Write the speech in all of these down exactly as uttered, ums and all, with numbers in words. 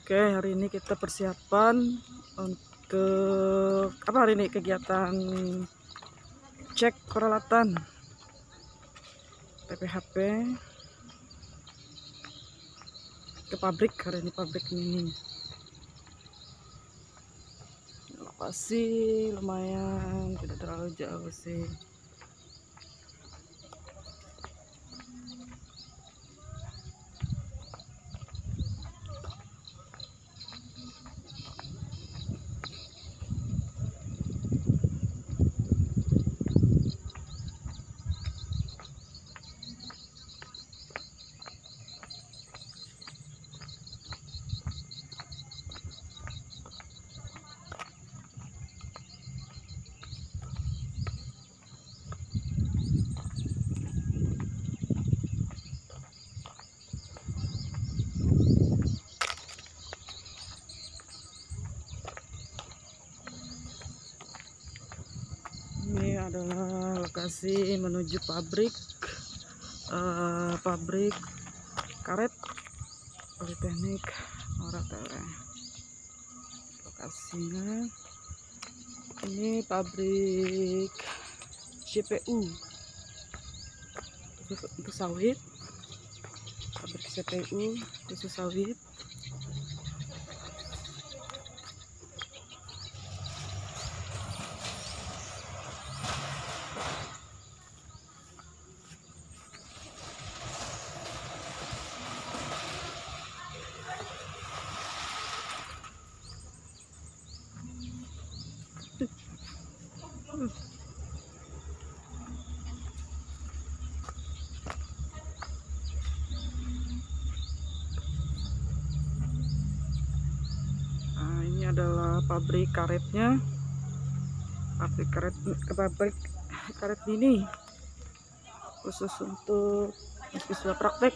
Oke, hari ini kita persiapan untuk apa hari ini kegiatan cek peralatan P P H P ke pabrik. Hari ini pabrik ini lokasi lumayan tidak terlalu jauh sih. Ini adalah lokasi menuju pabrik uh, pabrik karet Politeknik Moratele. Lokasinya ini pabrik C P U untuk sawit, pabrik C P U khusus sawit. Nah, ini adalah pabrik karetnya, pabrik karet pabrik karet ini khusus untuk mahasiswa praktek.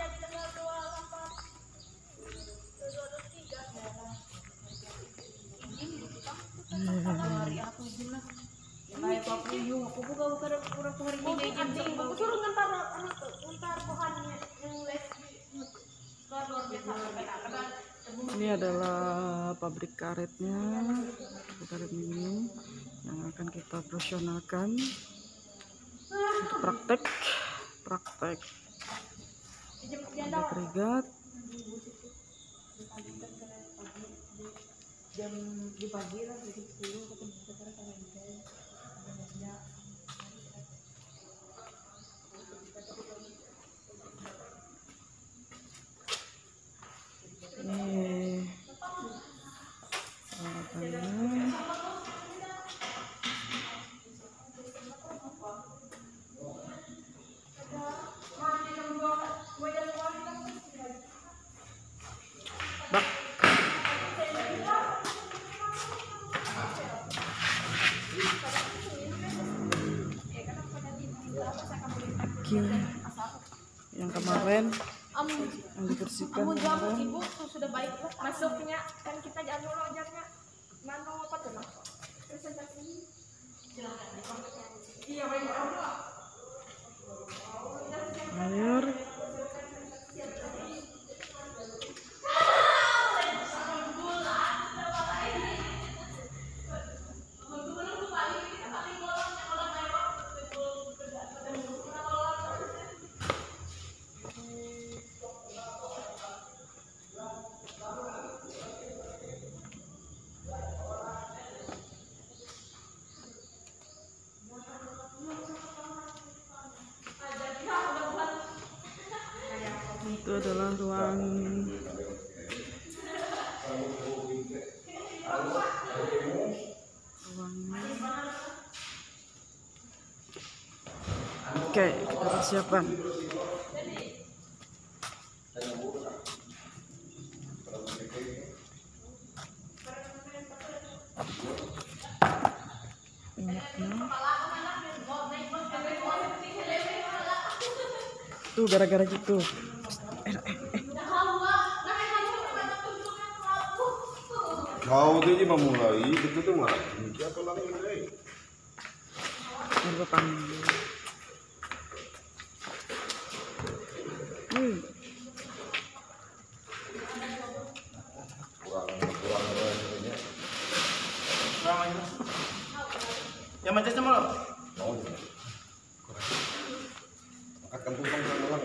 Ini adalah pabrik karetnya, pabrik karet ini yang akan kita operasionalkan untuk praktek praktek ada kerigat. Jam di pagi lah dari sepuluh ketemu sekarang kalau Ini peralatannya. Bak. Oke. Yang kemarin yang dibersihkan kemarin. Ibu sudah baik masuknya kan kita jangan dulu ajarnya mana apa tuh mas presentasi iya banyak Air. Itu adalah ruang ruangnya. Oke, kita persiapan. Minyaknya. Tuh gara-gara gitu. Eh, eh, eh. Kau tu je memulai, itu tu mah. Siapa lagi ni? Coba panggil. Hmm.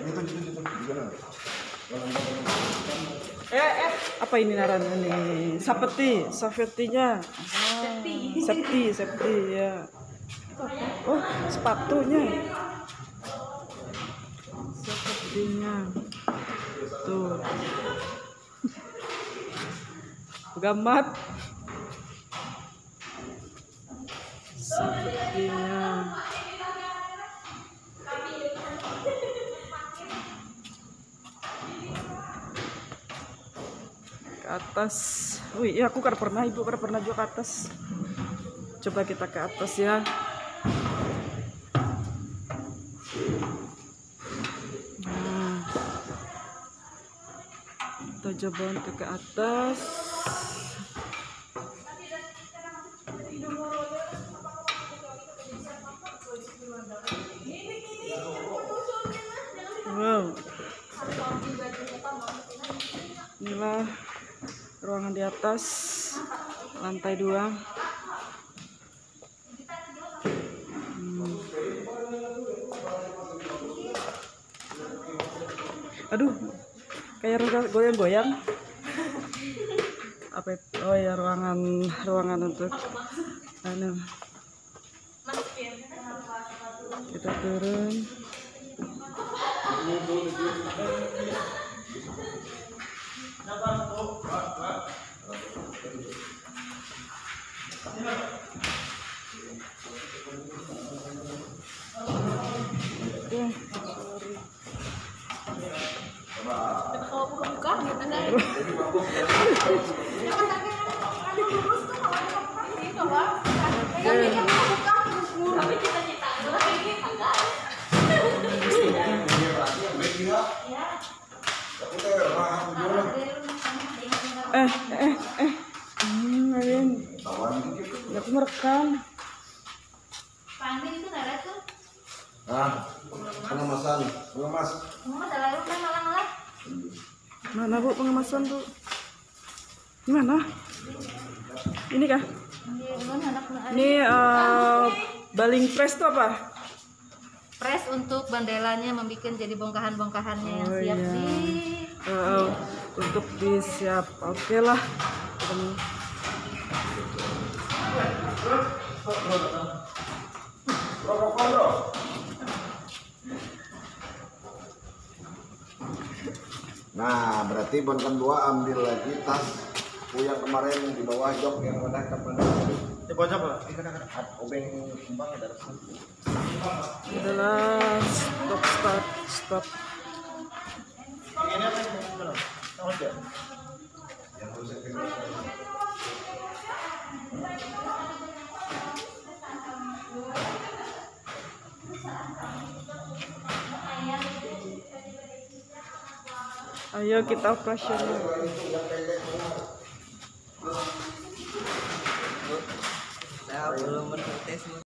gitu gitu gitu gimana? Eh, eh, apa ini naran ini? Sapeti, safetinya. Ah, safety, safety ya. Oh, sepatunya. Safetinya. Tuh. Gamat. Safetinya. Ke atas. Wih, ya aku kan pernah, ibu kan pernah juga ke atas. Coba kita ke atas ya. Nah, kita coba untuk ke atas. Wow. Inilah ruangan di atas, lantai dua. Hmm. Aduh, kayak goyang-goyang. Apa itu? Oh ya, ruangan ruangan untuk anu. Kita turun. Oke, sorry. Kalau buka-buka gitu kan. Eh, eh, eh. Hmm, Arin. Ya, aku merekam. Panggil itu nara tuh. Ah, pengemasan, pengemas. Mau selalu kan malah-malah. Mana bu pengemasan bu? Gimana? Ini kah? Ini uh, baling press tuh apa? Press untuk bandelanya membuat jadi bongkahan-bongkahannya yang Oh, siap iya. di Uh, untuk disiap. Oke lah. Nah, berarti bonkan dua ambil lagi tas aku yang kemarin di bawah jok yang mana kapan? Di bawah jok lah. Obeng kembang ada. Adalah stop start stop. Ini apa yang mana? Tahu aja. Yang harus saya Ayo kita operasional. Saya belum bertes.